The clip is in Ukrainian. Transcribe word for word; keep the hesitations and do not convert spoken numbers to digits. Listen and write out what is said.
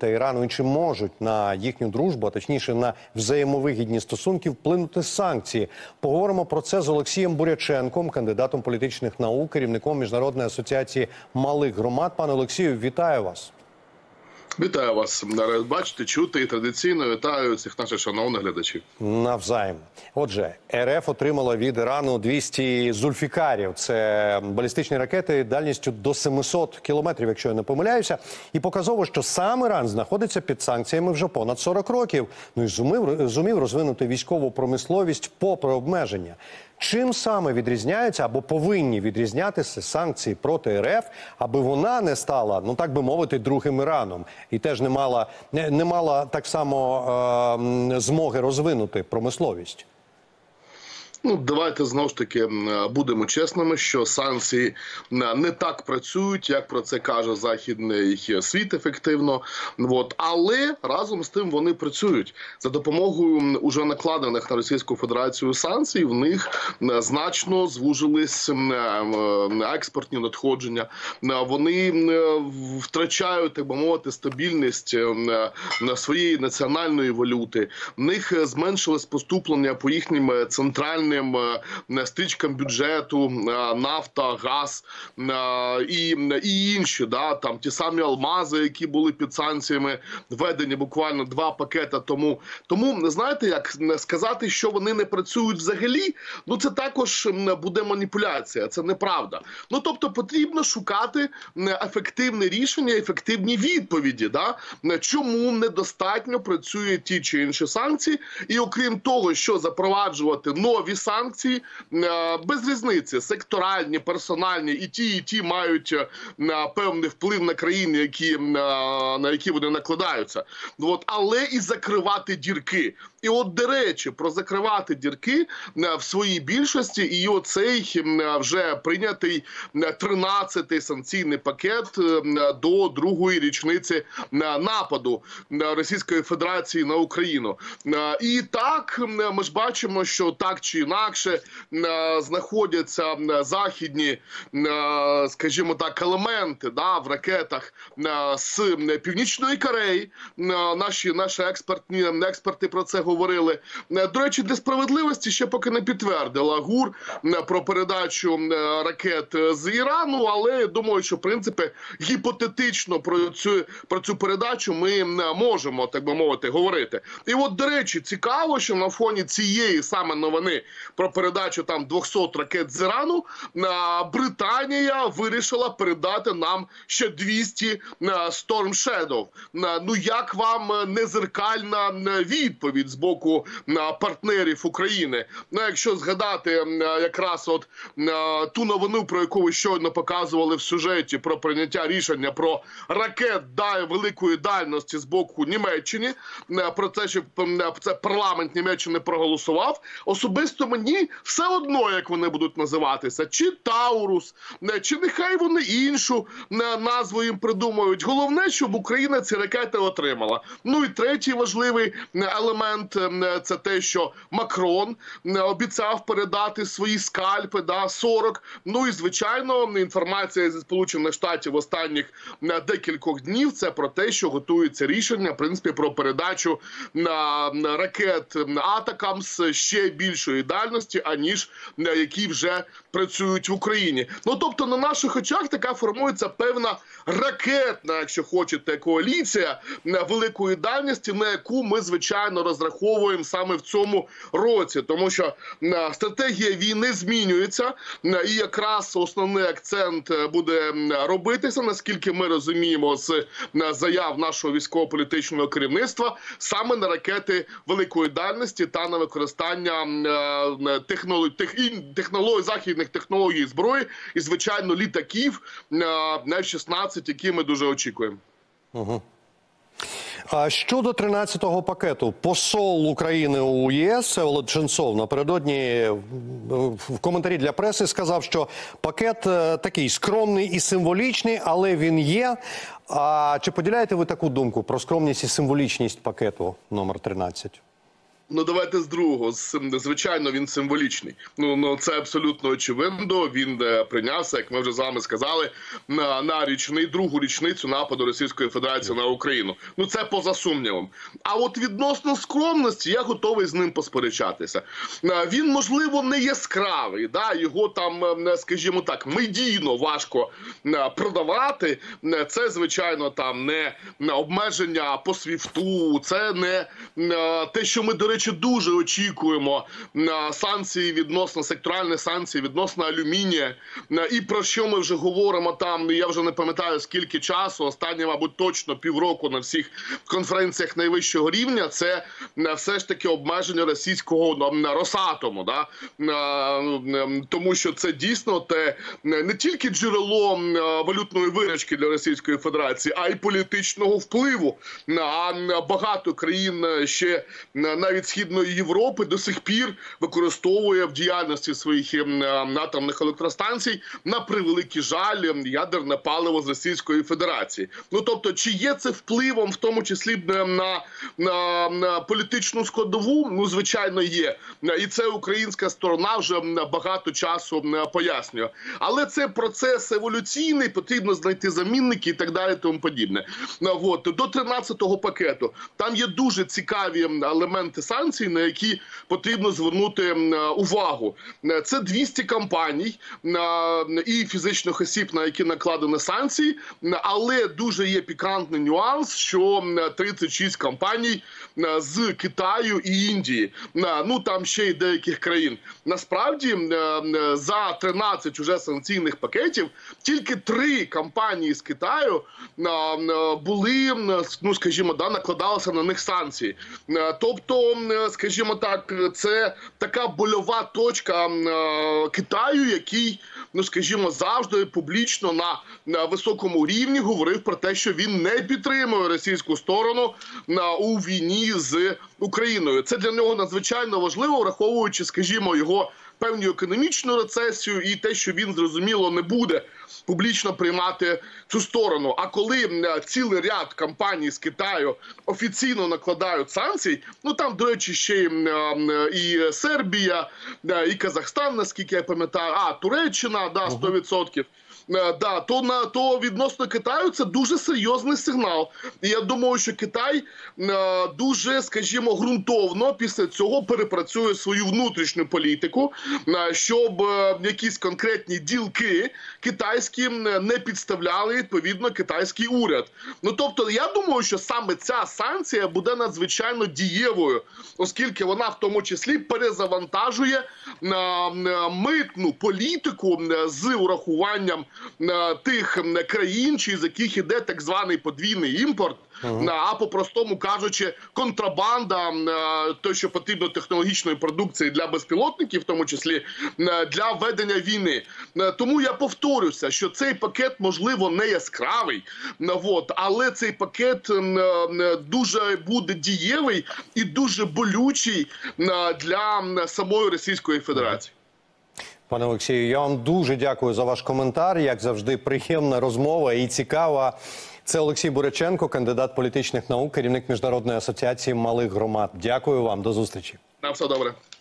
та Ірану, і чи можуть на їхню дружбу, а точніше на взаємовигідні стосунки вплинути санкції? Поговоримо про це з Олексієм Буряченком, кандидатом політичних наук, керівником Міжнародної асоціації малих громад. Пане Олексію, вітаю вас. Вітаю вас. Бачите, чути і традиційно вітаю всіх наших шановних глядачів. Навзаєм. Отже, РФ отримала від Ірану двісті зульфікарів. Це балістичні ракети дальністю до семисот кілометрів, якщо я не помиляюся. І показово, що сам Іран знаходиться під санкціями вже понад сорок років. Ну і зумів, зумів розвинути військову промисловість попри обмеження. Чим саме відрізняються або повинні відрізнятися санкції проти РФ, аби вона не стала, ну так би мовити, другим Іраном і теж не мала, не, не мала так само е, змоги розвинути промисловість? Ну, давайте знову ж таки будемо чесними, що санкції не так працюють, як про це каже західний світ ефективно. От. Але разом з тим вони працюють. За допомогою уже накладених на Російську Федерацію санкцій в них значно звужились експортні надходження. Вони втрачають, так би мовити, стабільність своєї національної валюти. В них зменшилось поступлення по їхнім центральним стрічкам бюджету, нафта, газ і, і інші, да, там ті самі алмази, які були під санкціями введені буквально два пакети тому. Тому, знаєте, як сказати, що вони не працюють взагалі, ну це також буде маніпуляція, це неправда. Ну, тобто потрібно шукати ефективне рішення, ефективні відповіді, да, чому недостатньо працюють ті чи інші санкції, і окрім того, що запроваджувати нові санкції, без різниці, секторальні, персональні, і ті, і ті мають певний вплив на країни, які, на які вони накладаються. От, але і закривати дірки. І от, до речі, про закривати дірки в своїй більшості і оцей вже прийнятий тринадцятий санкційний пакет до другої річниці нападу Російської Федерації на Україну. І так, ми ж бачимо, що так чи інакше знаходяться західні, скажімо так, елементи, да, в ракетах з Північної Кореї. Наші, наші експертні, експерти про це говорили. До речі, для справедливості ще поки не підтвердила ГУР про передачу ракет з Ірану, але я думаю, що, в принципі, гіпотетично про цю, про цю передачу ми можемо, так би мовити, говорити. І от, до речі, цікаво, що на фоні цієї саме новини про передачу там двохсот ракет з Ірану, Британія вирішила передати нам ще двісті Storm Shadow. Ну, як вам незеркальна відповідь з боку партнерів України? Ну, якщо згадати якраз от ту новину, про яку ви щойно показували в сюжеті, про прийняття рішення про ракет великої дальності з боку Німеччини, про те, що це парламент Німеччини проголосував, особисто мені все одно, як вони будуть називатися, чи Таурус, чи нехай вони іншу назву їм придумають. Головне, щоб Україна ці ракети отримала. Ну і третій важливий елемент – це те, що Макрон обіцяв передати свої скальпи, да, сорок. Ну і, звичайно, інформація зі Сполучених Штатів останніх декількох днів – це про те, що готується рішення, в принципі, про передачу ракет Атакамс ще більшої дальності, аніж які вже працюють в Україні. Ну, тобто, на наших очах така формується певна ракетна, якщо хочете, коаліція великої дальності, на яку ми, звичайно, розраховуємо саме в цьому році. Тому що стратегія війни змінюється, і якраз основний акцент буде робитися, наскільки ми розуміємо з заяв нашого військово-політичного керівництва, саме на ракети великої дальності та на використання технологій, технологій, західних технологій і зброї, і, звичайно, літаків Еф шістнадцять, які ми дуже очікуємо. Угу. А щодо тринадцятого пакету, посол України у ЄС Всеволод Ченцов напередодні в коментарі для преси сказав, що пакет такий скромний і символічний, але він є. А чи поділяєте ви таку думку про скромність і символічність пакету номер тринадцять? Ну, давайте з другого. Звичайно, він символічний. Ну, ну це абсолютно очевидно. Він е, прийнявся, як ми вже з вами сказали, на, на річний, другу річницю нападу Російської Федерації на Україну. Ну, це поза сумнівом. А от відносно скромності я готовий з ним посперечатися. Е, він, можливо, не яскравий. Да? Його там, е, скажімо так, медійно важко е, продавати. Е, це, звичайно, там не обмеження по свіфту, це не е, те, що ми, до речі, дуже очікуємо на санкції відносно, секторальні санкції відносно алюмінія. І про що ми вже говоримо там, я вже не пам'ятаю скільки часу, останні, мабуть, точно півроку на всіх конференціях найвищого рівня, це все ж таки обмеження російського Росатому. Да? Тому що це дійсно те не тільки джерело валютної виручки для Російської Федерації, а й політичного впливу на багато країн ще навіть Східної Європи до сих пір використовує в діяльності своїх атомних електростанцій, на превеликий жаль, ядерне паливо з Російської Федерації. Ну, тобто, чи є це впливом, в тому числі на, на, на політичну складову? Ну, звичайно, є. І це українська сторона вже багато часу пояснює. Але це процес еволюційний, потрібно знайти замінники і так далі, тому подібне. От, до тринадцятого пакету. Там є дуже цікаві елементи санкцій, на які потрібно звернути увагу. Це двісті компаній і фізичних осіб, на які накладені санкції, але дуже є пікантний нюанс, що тридцять шість компаній з Китаю і Індії. Ну, там ще й деяких країн. Насправді, за тринадцять уже санкційних пакетів, тільки три компанії з Китаю були, ну, скажімо, да, накладалися на них санкції. Тобто, скажімо так, це така больова точка Китаю, який, ну, скажімо, завжди публічно на, на високому рівні говорив про те, що він не підтримує російську сторону у війні з Україною. Це для нього надзвичайно важливо, враховуючи, скажімо, його певну економічну рецесію і те, що він, зрозуміло, не буде публічно приймати цю сторону. А коли цілий ряд компаній з Китаю офіційно накладають санкції, ну там, до речі, ще й, і Сербія, і Казахстан, наскільки я пам'ятаю, а Туреччина, да, сто відсотків. Да, то, на, то відносно Китаю це дуже серйозний сигнал. І я думаю, що Китай е, дуже, скажімо, ґрунтовно після цього перепрацює свою внутрішню політику, е, щоб е, якісь конкретні ділки китайські не підставляли, відповідно, китайський уряд. Ну, тобто, я думаю, що саме ця санкція буде надзвичайно дієвою, оскільки вона в тому числі перезавантажує е, е, митну політику з урахуванням тих країн, чи з яких іде так званий подвійний імпорт, uh-huh. а по-простому кажучи, контрабанда, то, що потрібно технологічної продукції для безпілотників, в тому числі для ведення війни. Тому я повторюся, що цей пакет, можливо, не яскравий, але цей пакет дуже буде дієвий і дуже болючий для самої Російської Федерації. Пане Олексію, я вам дуже дякую за ваш коментар. Як завжди, приємна розмова і цікава. Це Олексій Буряченко, кандидат політичних наук, керівник Міжнародної асоціації малих громад. Дякую вам, до зустрічі. На все добре.